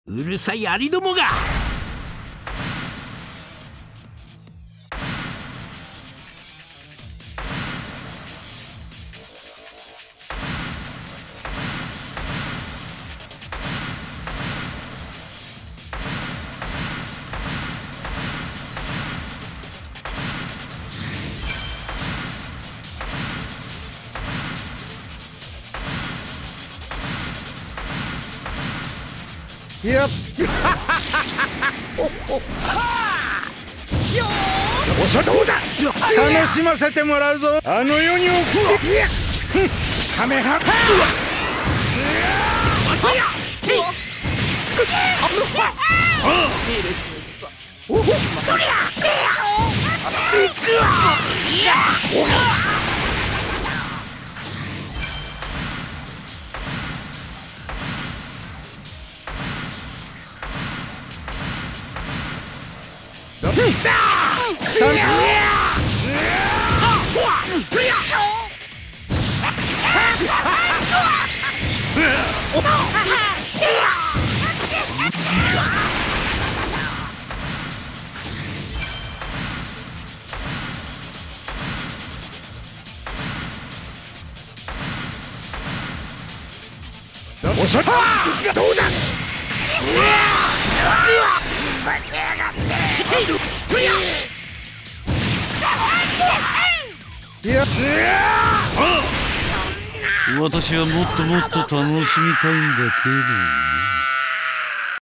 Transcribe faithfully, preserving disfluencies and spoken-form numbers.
うるさいアリどもが。 いやっおそどうだ。楽しませてもらうぞ。あの世に送ってカメハどうだ。おそどうだ。いや、 私はもっともっと楽しみたいんだけどね。